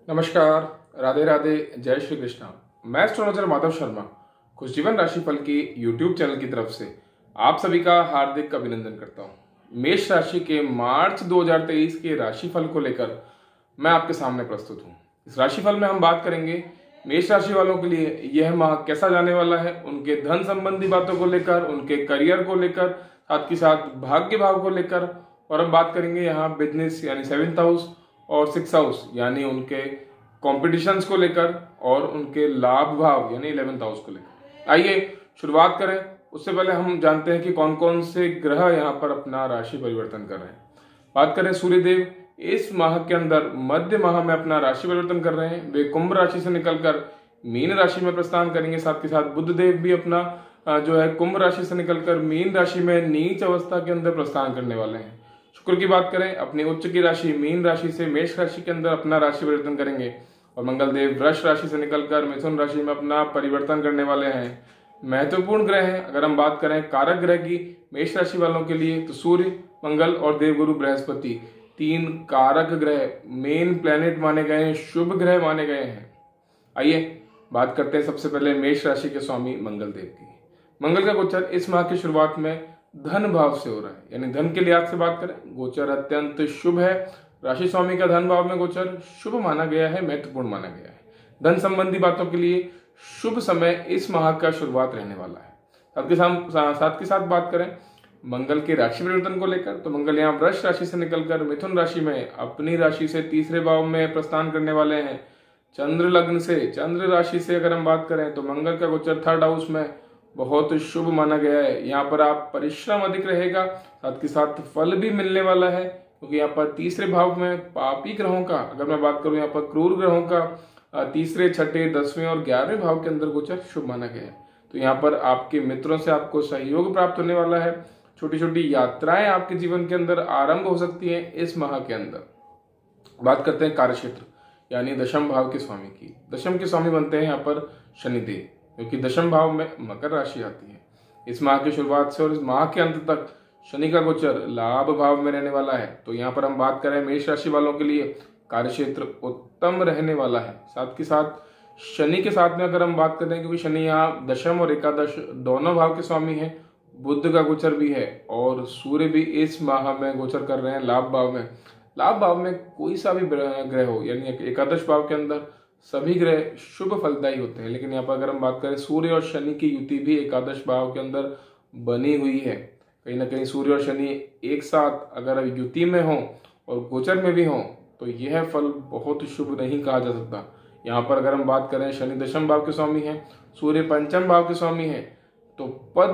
नमस्कार, राधे राधे, जय श्री कृष्णा। मैं एस्ट्रोलॉजर माधव शर्मा खुश जीवन राशिफल की यूट्यूब चैनल की तरफ से आप सभी का हार्दिक अभिनंदन करता हूं। मेष राशि के मार्च 2023 के राशिफल को लेकर मैं आपके सामने प्रस्तुत हूं। इस राशिफल में हम बात करेंगे मेष राशि वालों के लिए यह माह कैसा जाने वाला है, उनके धन संबंधी बातों को लेकर, उनके करियर को लेकर, साथ ही साथ भाग्य भाव को लेकर, और हम बात करेंगे यहाँ बिजनेस यानी 7th हाउस और 6th हाउस यानी उनके कॉम्पिटिशन्स को लेकर, और उनके लाभ भाव यानी 11th हाउस को लेकर। आइए शुरुआत करें। उससे पहले हम जानते हैं कि कौन कौन से ग्रह यहाँ पर अपना राशि परिवर्तन कर रहे हैं। बात करें सूर्यदेव इस माह के अंदर मध्य माह में अपना राशि परिवर्तन कर रहे हैं। वे कुंभ राशि से निकलकर मीन राशि में प्रस्थान करेंगे। साथ ही साथ बुध देव भी अपना जो है कुंभ राशि से निकलकर मीन राशि में नीच अवस्था के अंदर प्रस्थान करने वाले हैं। शुक्र की बात करें, अपनी उच्च की राशि मीन राशि से मेष राशि के अंदर अपना राशि परिवर्तन करेंगे, और मंगल देव वृष राशि से निकलकर मिथुन राशि में अपना परिवर्तन करने वाले हैं। महत्वपूर्ण ग्रह हैं अगर हम बात करें कारक ग्रह की मेष राशि वालों के लिए, तो सूर्य, मंगल और देवगुरु बृहस्पति 3 कारक ग्रह मेन प्लेनेट माने गए हैं, शुभ ग्रह माने गए हैं। आइए बात करते हैं सबसे पहले मेष राशि के स्वामी मंगल देव की। मंगल का गोचर इस माह की शुरुआत में धन भाव से हो रहा है, यानी धन के लिहाज से बात करें गोचर अत्यंत शुभ है। राशि स्वामी का धन भाव में गोचर शुभ माना गया है, महत्वपूर्ण माना गया है। धन संबंधी बातों के लिए शुभ समय इस माह का शुरुआत रहने वाला है। साथ के साथ बात करें मंगल के राशि परिवर्तन को लेकर, तो मंगल यहाँ वृष राशि से निकलकर मिथुन राशि में अपनी राशि से तीसरे भाव में प्रस्थान करने वाले हैं। चंद्र लग्न से, चंद्र राशि से अगर हम बात करें तो मंगल का गोचर 3rd हाउस में बहुत शुभ माना गया है। यहाँ पर आप परिश्रम अधिक रहेगा, साथ के साथ फल भी मिलने वाला है, क्योंकि यहाँ पर तीसरे भाव में पापी ग्रहों का, अगर मैं बात करूं यहाँ पर क्रूर ग्रहों का तीसरे, छठे, 10वें और 11वें भाव के अंदर गोचर शुभ माना गया है। तो यहाँ पर आपके मित्रों से आपको सहयोग प्राप्त होने वाला है। छोटी छोटी यात्राएं आपके जीवन के अंदर आरंभ हो सकती हैं इस माह के अंदर। बात करते हैं कार्यक्षेत्र यानी दशम भाव के स्वामी की। दशम के स्वामी बनते हैं यहाँ पर शनिदेव, क्योंकि दशम भाव में मकर राशि आती है। इस माह की शुरुआत से और इस माह के अंत तक शनि का गोचर लाभ भाव में रहने वाला है। तो यहाँ पर हम बात करें मेष राशि वालों के लिए कार्यक्षेत्र उत्तम रहने वाला है। साथ के साथ शनि के साथ में अगर हम बात करें, क्योंकि शनि यहाँ दशम और एकादश दोनों भाव के स्वामी हैं, बुध का गोचर भी है और सूर्य भी इस माह में गोचर कर रहे हैं लाभ भाव में। लाभ भाव में कोई सा भी ग्रह हो, यानी एकादश भाव के अंदर सभी ग्रह शुभ फलदायी होते हैं, लेकिन यहाँ पर अगर हम बात करें सूर्य और शनि की युति भी एकादश भाव के अंदर बनी हुई है। कहीं ना कहीं सूर्य और शनि एक साथ अगर युति में हो और गोचर में भी हो तो यह फल बहुत शुभ नहीं कहा जा सकता। यहाँ पर अगर हम बात करें शनि दशम भाव के स्वामी हैं, सूर्य पंचम भाव के स्वामी हैं, तो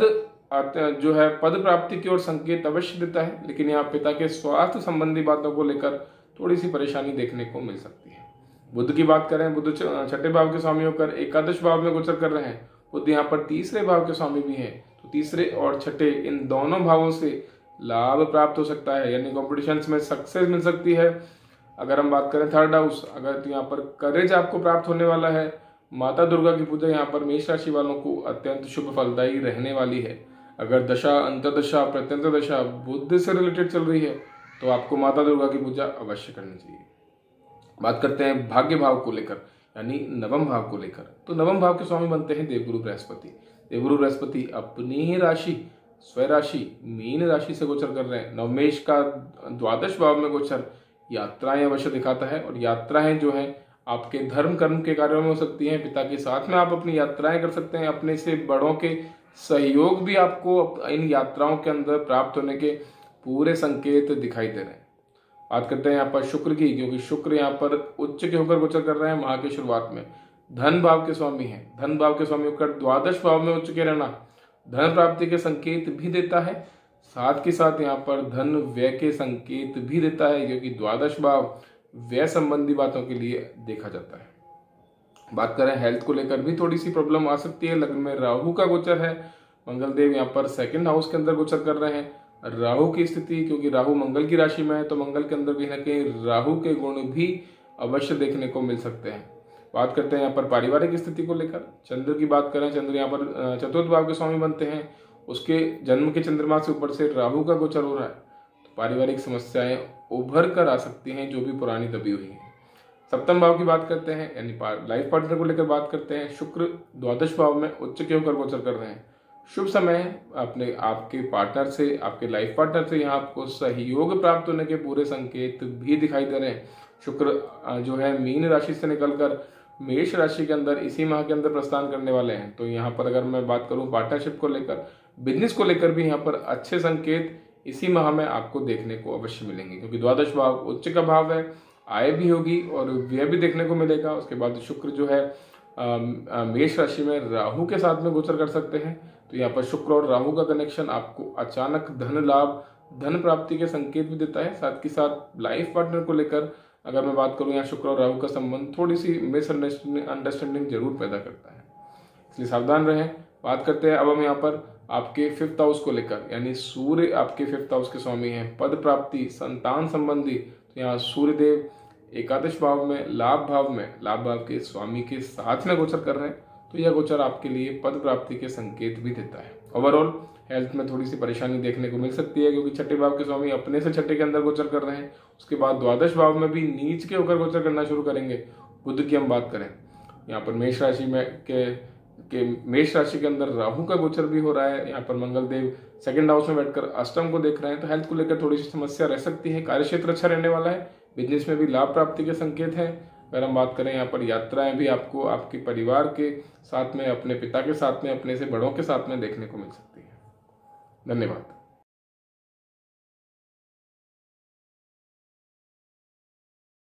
जो है पद प्राप्ति की ओर संकेत अवश्य देता है, लेकिन यहाँ पिता के स्वास्थ्य संबंधी बातों को लेकर थोड़ी सी परेशानी देखने को मिल सकती है। बुध की बात करें, बुध छठे भाव के स्वामी होकर एकादश भाव में गोचर कर रहे हैं। बुध यहाँ पर तीसरे भाव के स्वामी भी हैं, तो तीसरे और छठे इन दोनों भावों से लाभ प्राप्त हो सकता है, यानी कॉम्पिटिशन्स में सक्सेस मिल सकती है। अगर हम बात करें 3rd हाउस, अगर तो यहाँ पर करेज आपको प्राप्त होने वाला है। माता दुर्गा की पूजा यहाँ पर मेष राशि वालों को अत्यंत शुभ फलदायी रहने वाली है। अगर दशा, अंतर्दशा, प्रत्यंतर दशा बुध से रिलेटेड चल रही है तो आपको माता दुर्गा की पूजा अवश्य करनी चाहिए। बात करते हैं भाग्य भाव को लेकर यानी नवम भाव को लेकर, तो नवम भाव के स्वामी बनते हैं देवगुरु बृहस्पति। देवगुरु बृहस्पति अपनी ही राशि स्वराशि मीन राशि से गोचर कर रहे हैं। नवमेश का द्वादश भाव में गोचर यात्राएं अवश्य दिखाता है, और यात्राएं जो है आपके धर्म कर्म के कार्यों में हो सकती हैं। पिता के साथ में आप अपनी यात्राएं कर सकते हैं। अपने से बड़ों के सहयोग भी आपको इन यात्राओं के अंदर प्राप्त होने के पूरे संकेत दिखाई दे रहे हैं। बात करते हैं यहाँ पर शुक्र की, क्योंकि शुक्र यहाँ पर उच्च के होकर गोचर कर रहे हैं माह की शुरुआत में। धन भाव के स्वामी हैं, धन भाव के स्वामी होकर द्वादश भाव में उच्च के रहना धन प्राप्ति के संकेत भी देता है, साथ के साथ यहाँ पर धन व्यय के संकेत भी देता है, क्योंकि द्वादश भाव व्यय संबंधी बातों के लिए देखा जाता है। बात करें हेल्थ को लेकर भी थोड़ी सी प्रॉब्लम आ सकती है। लग्न में राहु का गोचर है, मंगल देव यहाँ पर 2nd हाउस के अंदर गोचर कर रहे हैं। राहु की स्थिति, क्योंकि राहु मंगल की राशि में है, तो मंगल के अंदर कहीं ना कहीं राहु के गुण भी अवश्य देखने को मिल सकते हैं। बात करते हैं यहाँ पर पारिवारिक स्थिति को लेकर। चंद्र की बात करें, चंद्र यहाँ पर 4th भाव के स्वामी बनते हैं। उसके जन्म के चंद्रमा से ऊपर से राहु का गोचर हो रहा है, तो पारिवारिक समस्याएं उभर कर आ सकती हैं जो भी पुरानी दबी हुई हैं। सप्तम भाव की बात करते हैं, यानी लाइफ पार्टनर को लेकर बात करते हैं। शुक्र द्वादश भाव में उच्च के होकर गोचर कर रहे हैं। शुभ समय अपने आपके पार्टनर से, आपके लाइफ पार्टनर से यहाँ आपको सहयोग प्राप्त होने के पूरे संकेत भी दिखाई दे रहे हैं। शुक्र जो है मीन राशि से निकलकर मेष राशि के अंदर इसी माह के अंदर प्रस्थान करने वाले हैं। तो यहाँ पर अगर मैं बात करूँ पार्टनरशिप को लेकर, बिजनेस को लेकर भी यहाँ पर अच्छे संकेत इसी माह में आपको देखने को अवश्य मिलेंगे, क्योंकि द्वादश भाव उच्च का भाव है, आय भी होगी और व्यय भी देखने को मिलेगा। उसके बाद शुक्र जो है मेष राशि में राहु के साथ में गोचर कर सकते हैं। तो यहाँ पर शुक्र और राहु का कनेक्शन आपको अचानक धन लाभ, धन प्राप्ति के संकेत भी देता है। साथ ही साथ लाइफ पार्टनर को लेकर अगर मैं बात करूँ, यहाँ शुक्र और राहु का संबंध थोड़ी सी मिसअंडरस्टैंडिंग जरूर पैदा करता है, इसलिए सावधान रहें। बात करते हैं अब हम यहाँ पर आपके 5th हाउस को लेकर, यानी सूर्य आपके 5th हाउस के स्वामी हैं, पद प्राप्ति, संतान संबंधी। तो यहाँ सूर्य देव एकादश भाव में, लाभ भाव के स्वामी के साथ में गोचर कर रहे हैं। तो यह गोचर आपके लिए पद प्राप्ति के संकेत भी देता है। ओवरऑल हेल्थ में थोड़ी सी परेशानी देखने को मिल सकती है, क्योंकि छठे भाव के स्वामी अपने से छठे के अंदर गोचर कर रहे हैं। उसके बाद द्वादश भाव में भी नीच के होकर गोचर करना शुरू करेंगे। बुध की हम बात करें, यहाँ पर मेष राशि में मेष राशि के अंदर राहु का गोचर भी हो रहा है। यहाँ पर मंगल देव 2nd हाउस में बैठकर अष्टम को देख रहे हैं। तो हेल्थ को लेकर थोड़ी सी समस्या रह सकती है। कार्य क्षेत्र अच्छा रहने वाला है, बिजनेस में भी लाभ प्राप्ति के संकेत हैं। अगर हम बात करें यहाँ पर यात्राएं भी आपको आपके परिवार के साथ में, अपने पिता के साथ में, अपने से बड़ों के साथ में देखने को मिल सकती है। धन्यवाद।